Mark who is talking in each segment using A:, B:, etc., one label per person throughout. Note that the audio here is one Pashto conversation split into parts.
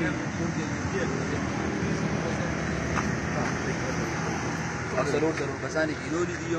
A: ضرور کسانې کیلولي دي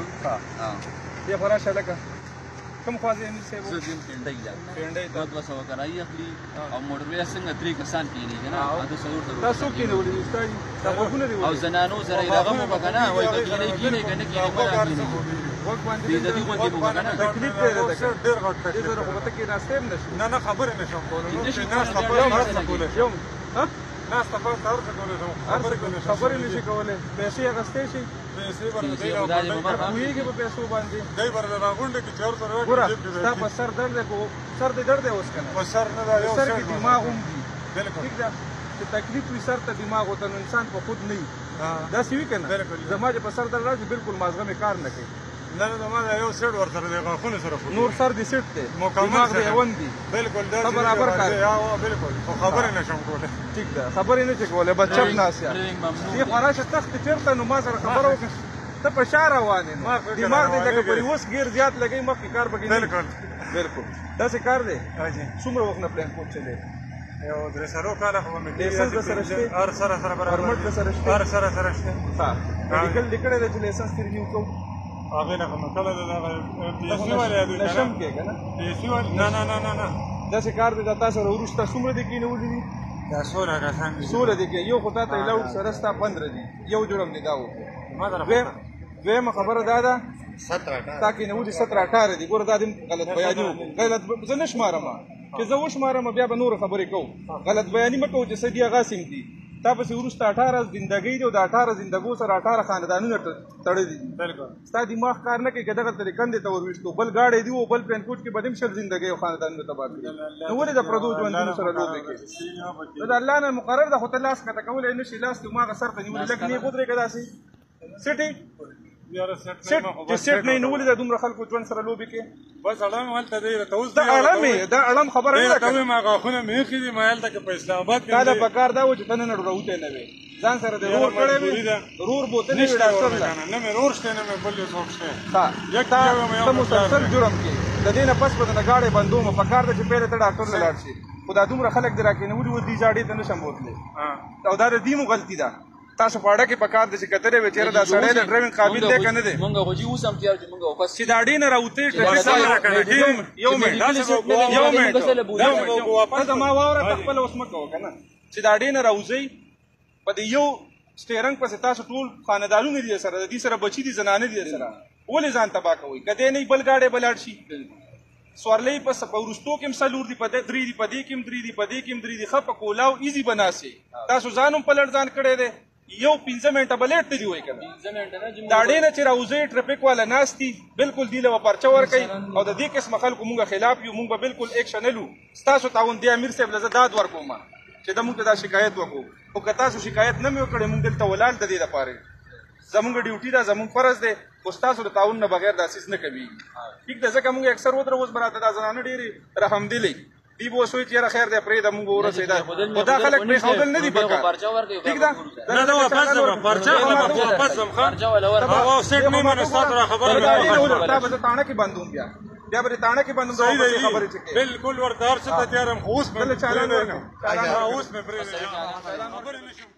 B: بیا خو راشه لکه کوم خوا ځې امیر صاحب؟
A: زه ځم پنډۍ ته
B: پنډۍ ته
A: 200 کرایي اخلي او موټروی څنګه 3 کسان کېني که نه دا ضرور
B: دا څوک کېنولي دي ستا دي؟ دا غوږونه دي
A: او زنانو سره یې دغه مو به که نه وایي که کېنئ کېنئ که نه کېنئ مه راکېنئ
B: غوږ باندې
A: بېعزتي غوندې به وکړه که نه
B: تکلیف دی درته که دې سره خو به ته کېناستی هم نه شي
C: نه خبرې نه شم کولی
A: نشي
C: ناسته
A: کولی
C: پاسته هر څه کولی شم ناسته پاسته هر څه کولی شم
B: خبرې نه شي کولی پیسې اخیستی شي
C: پیسې به دی
B: پوهېږي په پیسو باندې
C: دی به راغونډې کړي چې هر څه راکړي
B: ګوره ستا په سر درد دی سر دې درد دی اوس که نه
C: په سر نه دا یو
B: سر کې دماغ هم دي
C: بالکل
B: ټیک ده چې تکلیف وي سر ته دماغ ورته نو انسان په خود نه وي داسې وي که نه زما چې په سر درد راشي بالکل مازغه مې کار نه کوي
C: نه زما دا یو سیټ ورسره دی غاښونه سره
B: نور سر دې سیټ دی
C: مکمل
B: دماغ دې اون دي
C: بالکل دا
B: برابر کار
C: بالکل خو خبرې نه شم کولی
B: ټیک ده خبرې نه شي کولی بس چپ ناست یې دې خوا راشه تختې چېرته نو ما سره خبره وکړه ته په شا روان یې دماغ دې لکه پرې اوس ګیر زیات لګوي مخکې کار پکې نه بالکل داسې کار دی څومره وخت نه پلان کوټ چلې
C: یو 3 کاله خو مې
B: لیسنس درسره شته
C: هر سره برابر
B: پرمټ درسره شته
C: هر سره شته
B: ها میډیکل دې کړی دی چې لیسنس ترې نیو کوو
C: هغې نه خو مې کله د دغه پي ایس سي والې یادوي
B: نشم کې که نه
C: پي ایس سي والې نه
B: داسې کار دی دا تا سره وروسته څومره دې کېنولي دي
C: دا 16 کسان دي
B: 16 دي کې یو خو تا ته الاؤډ سره ستا 15 دي یو جوړم دې دا وکړو دویمه خبره دا ده
C: 17
B: تا کېنولي 17 18 دي ګوره دا دې غلط بیاني وکړو غلط زه نه شمارم چې زه وشمارم بیا به نورې خبرې کوو غلط بیاني مه کوو چې څه دي هغسې هم دي تا پسې وروسته 18 زندګۍ دی او د 18 زندګو سره 18 خاندانونه تړلي دي ستا دماغ کار نه کوي که دغه ترې کندې ته ور ویشتو بل ګاډی دي او بل پینکوټ کې به دې هم 20 زندګۍ او خاندانونه تباه کړي نو ولې د پردو ژوندونو سره لوبې کوي نو د الله نه مقرر ده خو ته لاس کته کولی نه شي لاس دې هماغه سر ته نیولي لږ نه یې ودرېږه داسې سټې چې سیټ نه یې نیولې ده دومره خلکو ژوند سره لوبې کې
C: بس اړم هلته دی راته اوس
B: دا اړم خبره نه ده
C: ته ما غاښونه مې ایښي دي ما هلته که په اسلام آباد کې
B: تا له پکار دا و چې ته نن راوتی نه وې ځان سره د رور کړی وې رور بوتلې وې ډاکټر له
C: نه مې رور شته نه مې بل یو څوک شته
B: ته مسلسل جرم کې د دې نه پس به د ګاډۍ بندوم پکار ده چې پهله ته ډاکټر له لاړ شي خو دا دومره خلک دې راکېنولي وو دې ځاډې ته نه شم بوتلی او دا د دې مو غلطي ده تاسو په اړه کې پکار دي چې کترې وې چیرې دا سړی د ډرایوینګ قابل دی که نه دی
A: مونږ خو چې اوس هم تیار چې مونږ واپس
B: چې د اډې نه راوتې یو منټ زما واوره ته خپله اوس مه کوه که نه چې د اډې نه راوځئ په دې یو سټیرنګ پسې تاسو ټول خاندانونه دي سره د دې سره بچي دي زنانه دي سره ولې ځان تباه کوئ که دی نه بل ګاډی به لاړ شي سورلۍ په وروستو کې هم څلور دي په درې دي په دې کې هم درې دي په دې کې هم درې دي ښه په کولاو ایزي به ناست تاسو ځان هم په لړ ځان کړی دی یو 15 منټه به لیټ تلي وای که نه د اډې نه چې راوځئ ټرافیک والا ناست دي بالکل دې له به پرچه ورکوي او د دې قسمه خلکو مونږ خلاف یو مونږ به بالکل ایکشن لو ستاسو تعاون دی امیر صاحب له زه داد ورکوم چې د مونږ ته دا شکایت وکړو خو که تاسو شکایت نه مې وکړی مونږ دلته ولاړ د دې دپاره زمونږ ډیوټي ده زمونږ فرض دی خو ستاسو د تعاون نه بغیر دا څیز نه کوي ټیک ده ځکه مونږ اکثر ودره اوس به راته دا زنانه ډېرې رحمدلې دی به اوس وایي چې یاره خیر دی پرېږده مونږ به ورسېدا خو دا خلک پرېښودل نه دي پکار ټیک ده تا به زه تاڼه کې بندوم بیا به دې تاڼه کې بندوم خبرې چې کوي
C: بالکل ورته هر څه ته تیار یم خو اوس مې پرېږده اوس مې پرېږده